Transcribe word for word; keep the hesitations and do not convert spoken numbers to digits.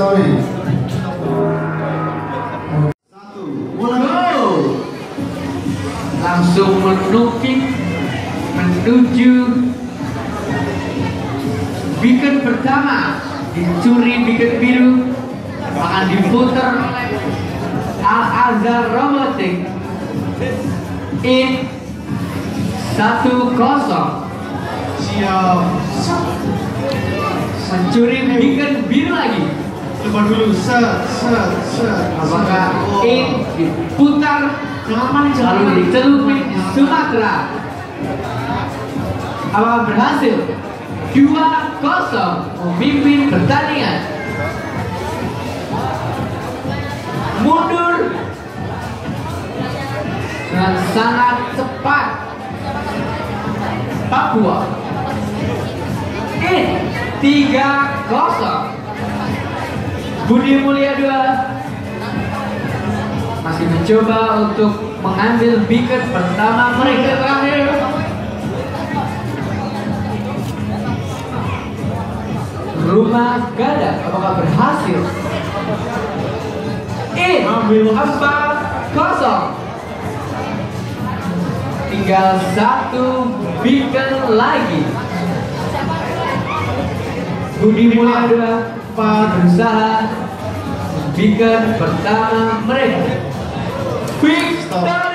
Story. Satu, mulai. Langsung menukik menuju beacon pertama, dicuri beacon biru, akan diputar Al-Azhar Robotik in satu kosong. Siap. Mencuri beacon biru lagi. Coba dulu, set, set, set. Apakah in diputar lalu dicelupin di Sumatera? Apakah berhasil? Dua kosong memimpin pertandingan. Mundur dengan sangat cepat. Papua in tiga kosong. Budi Mulia dua masih mencoba untuk mengambil beacon pertama mereka. Terakhir Rumah Gada, apakah berhasil? In empat kosong. Tinggal satu beacon lagi. Budi Mulia dua berusaha beacon pertama mereka. Victor.